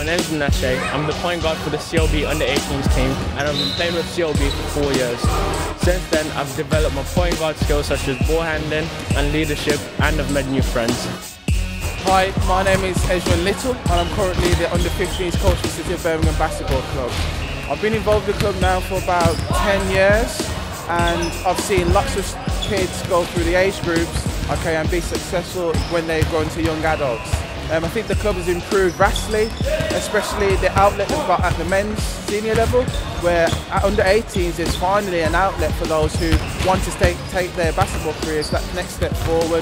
name is Nashe. I'm the point guard for the CLB under-18s team, and I've been playing with CLB for 4 years. Since then, I've developed my point guard skills such as ball handling and leadership, and I've made new friends. Hi, my name is Ezra Little, and I'm currently the under-15s coach for City of Birmingham Basketball Club. I've been involved in the club now for about 10 years, and I've seen lots of kids go through the age groups, and be successful when they grow into young adults. I think the club has improved vastly, especially the outlet they've got at the men's senior level, where at under-18s is finally an outlet for those who want to take their basketball careers that next step forward.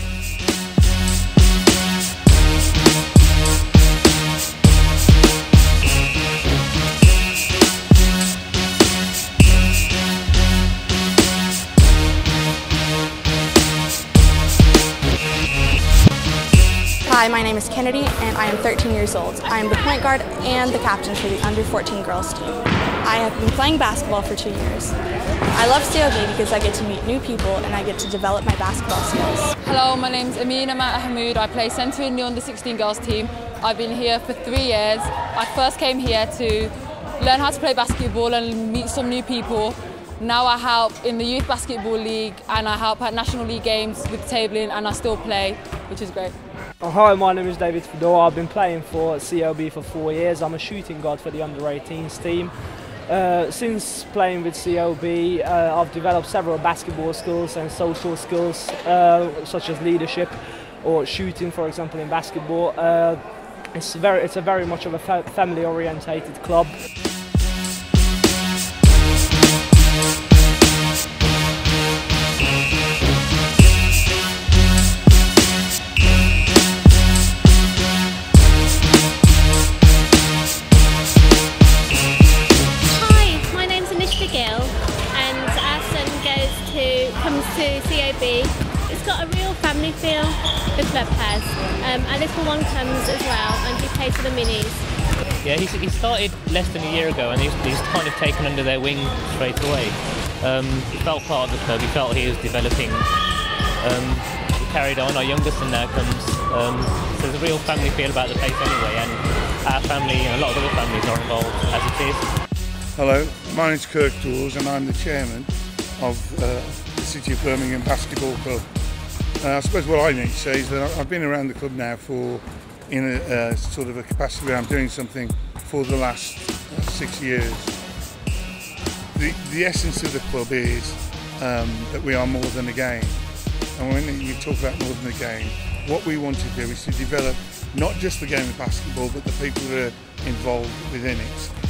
Hi, my name is Kennedy and I am 13 years old. I am the point guard and the captain for the under-14 girls team. I have been playing basketball for 2 years. I love CLB because I get to meet new people and I get to develop my basketball skills. Hello, my name is Amina Mahmood. I play centre in the under-16 girls team. I've been here for 3 years. I first came here to learn how to play basketball and meet some new people. Now I help in the Youth Basketball League and I help at National League games with tabling, and I still play, which is great. Hi, my name is David Fedora. I've been playing for CLB for 4 years. I'm a shooting guard for the under-18s team. Since playing with CLB, I've developed several basketball skills and social skills, such as leadership or shooting, for example, in basketball. It's a very much of a family-orientated club. Comes to COB. It's got a real family feel, the club has. Our little one comes as well, and he plays for the minis. Yeah, he started less than a year ago, and he's kind of taken under their wing straight away. He felt part of the club, he felt he was developing. He carried on, our youngest son now comes. So there's a real family feel about the place anyway, and our family and a lot of other families are involved as it is. Hello, my name's Kirk Dawes and I'm the chairman of the City of Birmingham Basketball Club. I suppose what I need to say is that I've been around the club now in a sort of a capacity where I'm doing something for the last 6 years. The essence of the club is that we are more than a game. And when you talk about more than a game, what we want to do is to develop not just the game of basketball, but the people that are involved within it.